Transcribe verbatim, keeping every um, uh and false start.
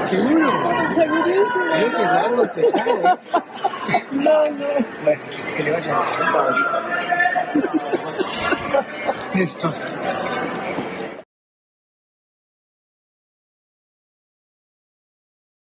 ¿Seguro? Segurísimo. Creo que es algo pesado, ¿eh? No, no. Bueno, que le vaya a Listo.